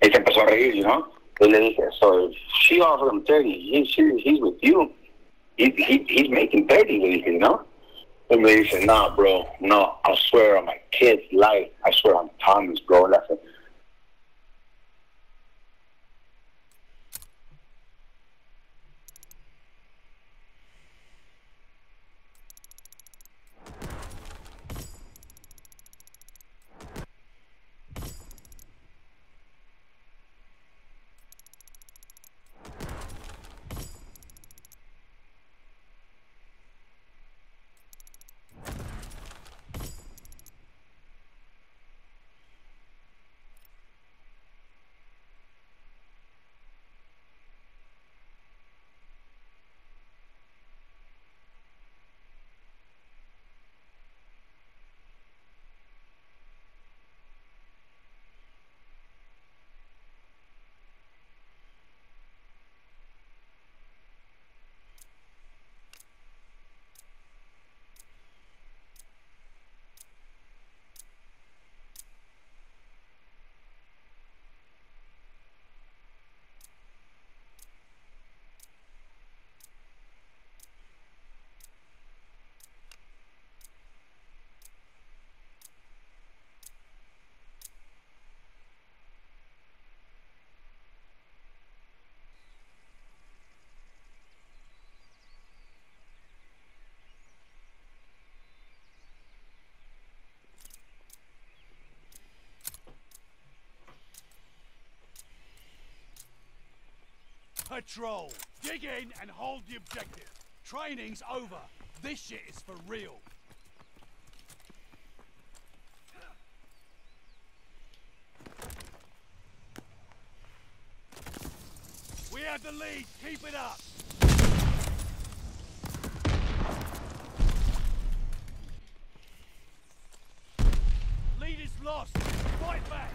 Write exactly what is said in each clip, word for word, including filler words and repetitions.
Y se empezó a reír, you know? Y le dije, so if she offered him thirty, he, she, he's with you, he, he, he's making thirty, le dije, you know? Y me dice, nah, bro, no, I swear on my kid's life, I swear on Tommy's, bro. And I said, Patrol, dig in and hold the objective. Training's over. This shit is for real. We have the lead. Keep it up. Lead is lost. Fight back.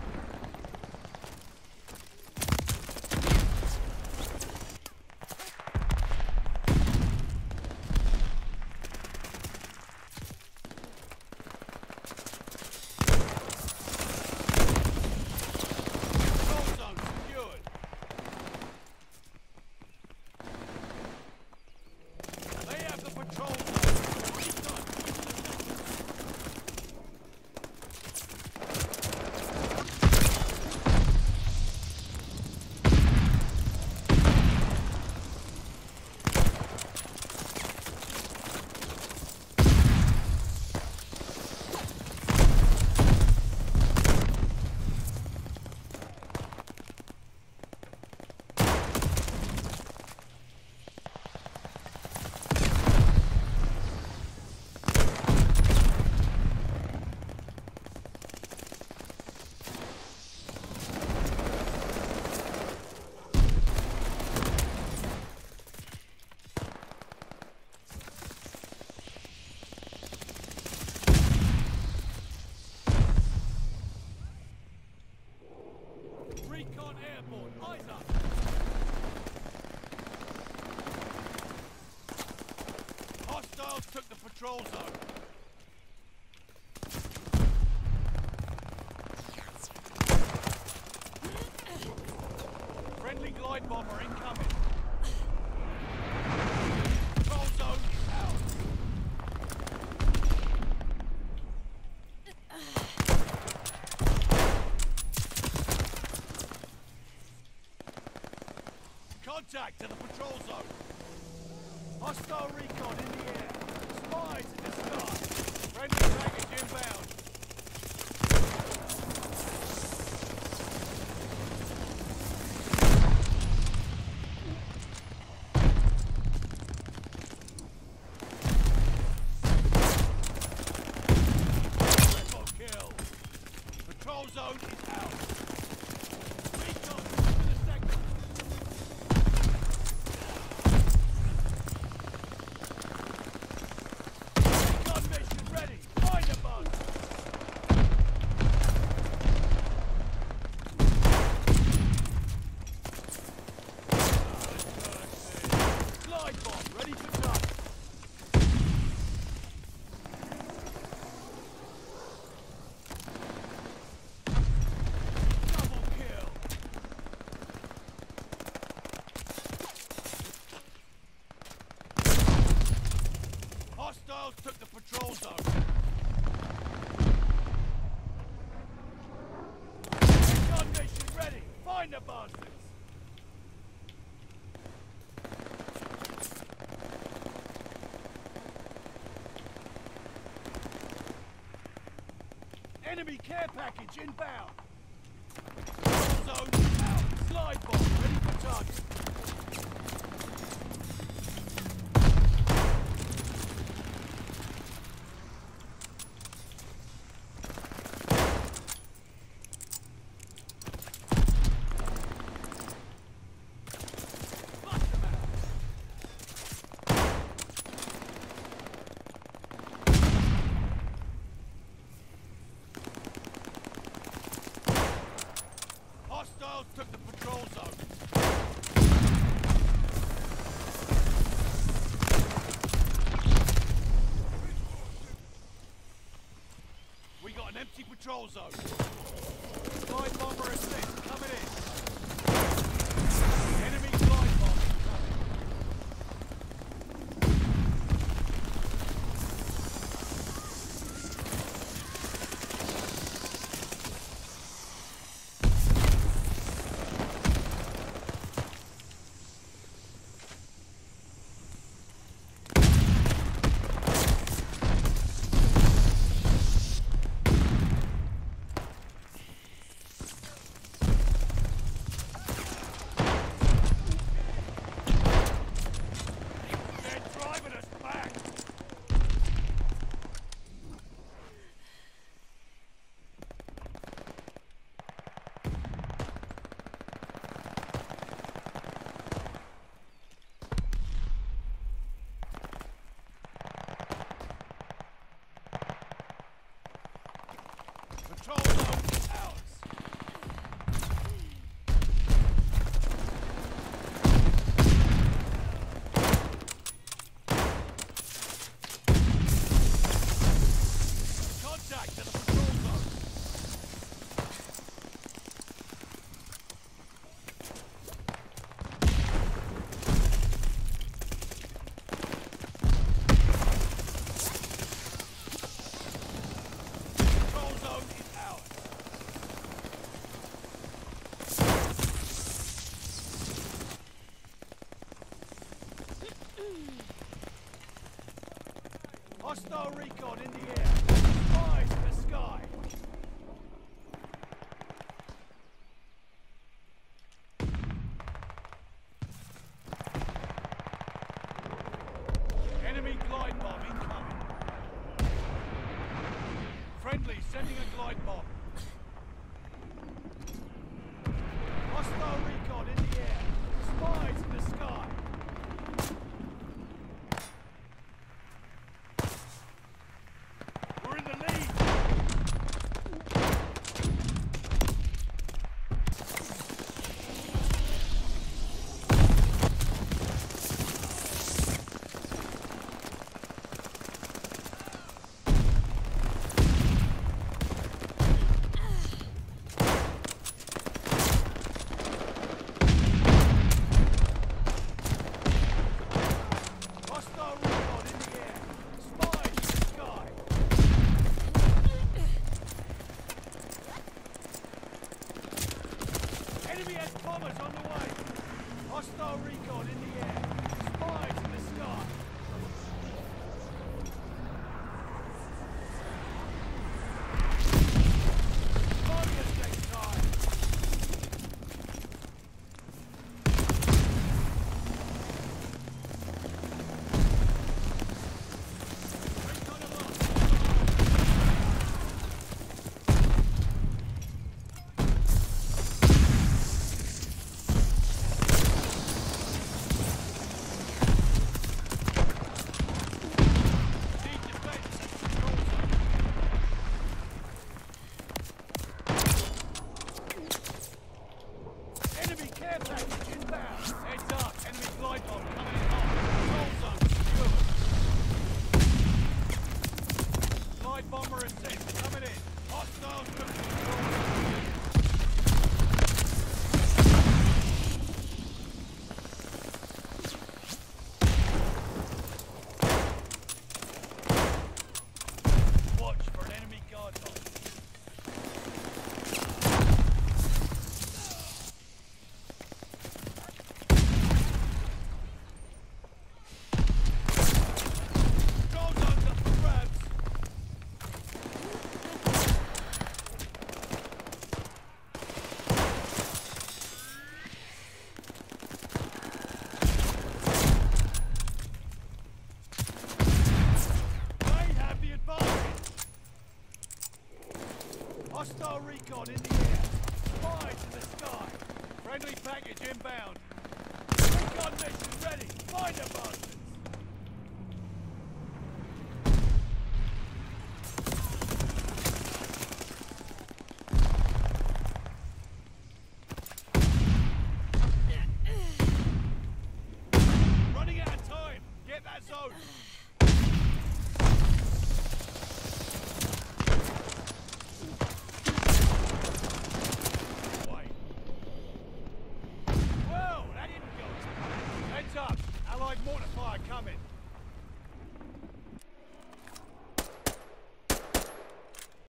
Recon airborne, eyes up! Hostiles took the patrol zone. Friendly glide bomber incoming. Patrol zone is out. Contact to the patrol zone. Hostile recon in the air. Spies in the sky. Friendly package inbound. Triple kill. Patrol zone is out. Recon to the sector. Mission ready. Find a bug. Find the bastards! Enemy care package inbound! Zone out! Slide bomb ready for target! Hostiles took the patrol zone. We got an empty patrol zone. Glide bomber assist coming in. Enemy glide bomb coming. Patrol zone is ours. Contact to the patrol zone. Patrol zone is ours. Hostile recon in the air. Spies in the sky. Enemy glide bomb incoming. Friendly sending a glide bomb. Hostile recon in the air. Spies in the sky. We're in the lead. Hostile recon in the air. Spies in the sky. Enemy has bombers on the way. Hostile recon in the air. Spies in the sky. Warriors next time. Recon aloft. recon in the air. Spies in the sky. Friendly package inbound. Recon mission ready. Find the bastards. Running out of time. Get that zone. Well, that didn't go as planned. Heads up. Allied mortar fire coming.